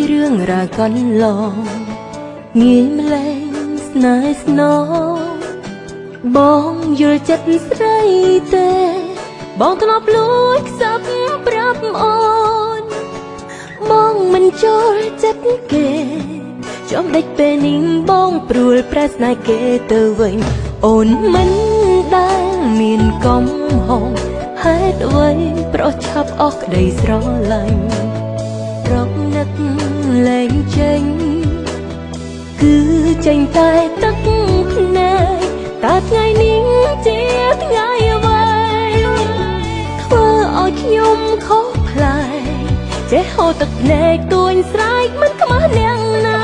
រឿងរ៉ាវកន្លងងាយម្លែងស្នេហ៍ស្នងបងយល់ចិត្តស្រីទេបងធ្លាប់លួចខ្សឹបប្រាប់អូនបងមិនចូលចិត្តគេចំដេចពេលនេះបងព្រួលប្រែស្នេហ៍គេទៅវិញអូនមិនដែលមានកំហុសហេតុអ្វីប្រោះឆាប់អស់ក្តីស្រឡាញ់រកនឹកលែងចេញគឺចេញតែទឹកភ្នែកតើថ្ងៃនេះជាថ្ងៃអ្វីធ្វើឲ្យខ្ញុំខុសប្លែកចេះហូរទឹកភ្នែកទួញស្រែកមិនខ្មាស់នាងណា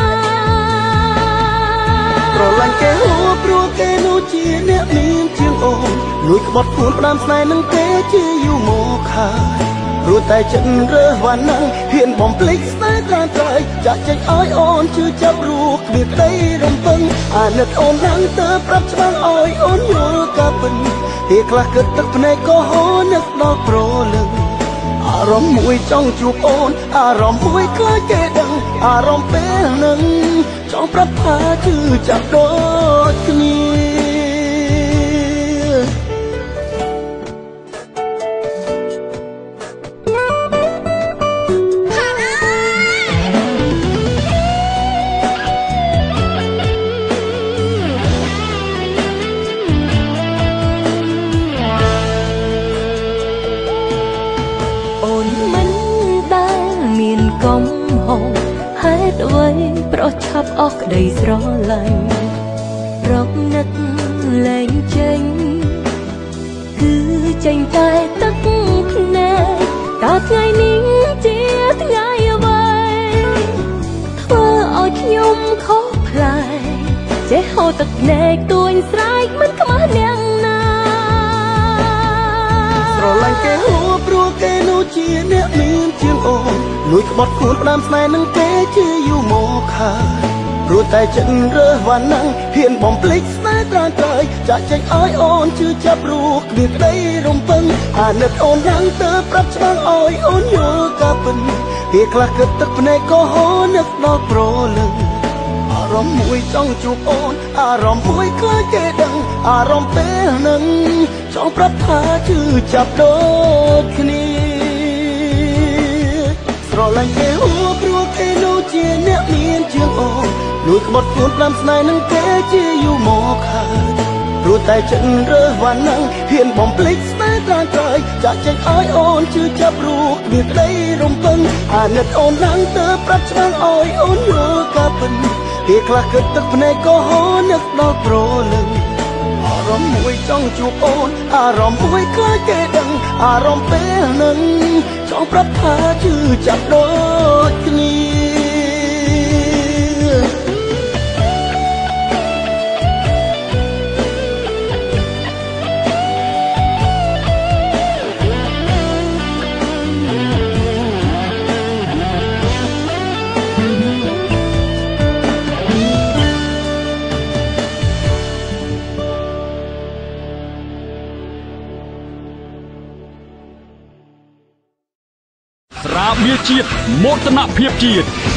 ប្រឡាញ់គេហួព្រោះគេនោះជាអ្នកមានជាងអូនលួចក្បត់ខ្លួនផ្ដាំស្នេហ៍នឹងគេជាយូរមកហើយព្រោះតែចិត្តរើសវណ្ណឹងហ៊ានបំភ្លេចស្នេហ៍ត្រានត្រៃចាក់ចេញឲ្យអូនជឿចាប់រួចគ្មានក្តីរំពឹងអាណិតអូនឡើងទៅប្រាប់ច្បាស់ឲ្យអូនយល់កាពិនពេលខ្លះគិតទឹកភ្នែកក៏ហូរនឹកដល់ប្រលឹងអារម្មណ៍មួយចង់ជួបអូនអារម្មណ៍មួយខ្លាចគេដឹងអារម្មណ៍ពេលនឹងចង់ប្រាប់ថាជឿចាប់ដូចគ្នាកំហុសហេតុអ្វីប្រោះឆាប់អស់ក្តីស្រឡាញ់រកនឹកលែងចេញគឺចេញតែទឹកភ្នែកតើថ្ងៃនេះជាថ្ងៃអ្វីធ្វើឲ្យខ្ញុំខុសប្លែកចេះហូរទឹកភ្នែកទួញស្រែកមិនខ្មាស់នាងណាស្រឡាញ់គេហួព្រោះគេនោះជាអ្នកមានជាងអូនលួចក្បត់ខ្លួនផ្ដាំស្នេហ៍នឹងគេជាយូរមកហើយព្រោះតែចិត្តរើសវណ្ណឹងហ៊ានបំភ្លេចស្នេហ៍ត្រានត្រៃចាក់ចេញឲ្យអូនជឿចាប់រួចគ្មានក្តីរំពឹងអាណិតអូនឡើងទៅប្រាប់ច្បាស់ឲ្យអូនយល់កាពិនពេលខ្លះគិតទឹកភ្នែកក៏ហូរនឹកដល់ប្រលឹងអារម្មណ៍មួយចង់ជួបអូនអារម្មណ៍មួយខ្លាចគេដឹងអារម្មណ៍ពេលនឹងចង់ប្រាប់ថាជឿចាប់ដូចគ្នាស្រឡាញ់គេហួព្រោះគេនោះជាអ្នកមានជាងអូនលួចក្បត់ខ្លួនផ្ដាំស្នេហ៍នឹងគេជាយូរមកហើយព្រោះតែចិត្តរើសវណ្ណឹងហ៊ានបំភ្លេចស្នេហ៍ត្រានត្រៃចាក់ចេញឲ្យអូនជឿចាប់រួចគ្មានក្តីរំពឹងអាណិតអូនឡើងទៅប្រាប់ច្បាស់ឲ្យអូនយល់កាពិនពេលខ្លះគិតទឹកភ្នែកក៏ហូរនឹកដល់ប្រលឹងអារម្មណ៍មួយចង់ជួបអូនអារម្មណ៍មួយខ្លាចគេដឹងអារម្មណ៍ពេលនឹងចង់ប្រាប់ថាជឿចាប់ដូចគ្នាស្រាបៀរជាតិមោទនភាពជាតិ